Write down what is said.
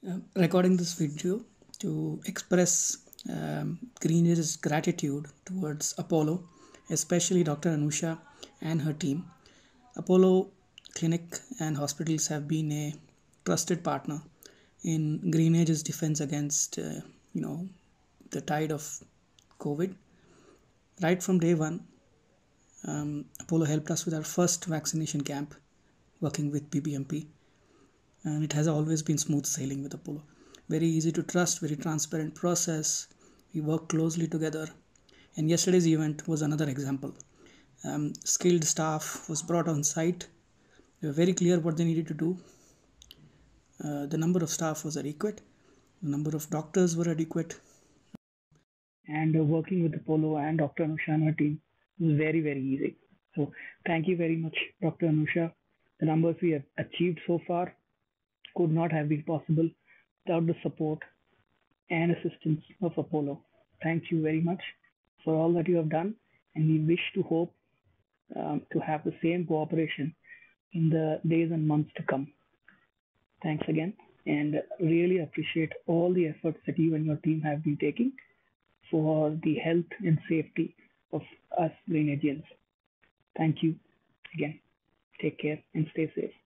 Recording this video to express Greenridge's gratitude towards Apollo, especially Dr. Anusha and her team. Apollo Clinic and hospitals have been a trusted partner in Greenridge's defense against, the tide of COVID. Right from day one, Apollo helped us with our first vaccination camp, working with BBMP, and it has always been smooth sailing with Apollo. Very easy to trust, very transparent process. We work closely together, and yesterday's event was another example. Skilled staff was brought on site. They were very clear what they needed to do. The number of staff was adequate. The number of doctors were adequate. And working with Apollo and Dr. Anusha and her team was very, very easy. So thank you very much, Dr. Anusha. The numbers we have achieved so far could not have been possible without the support and assistance of Apollo. Thank you very much for all that you have done, and we wish to hope to have the same cooperation in the days and months to come. Thanks again, and really appreciate all the efforts that you and your team have been taking for the health and safety of us Greenagians. Thank you again. Take care and stay safe.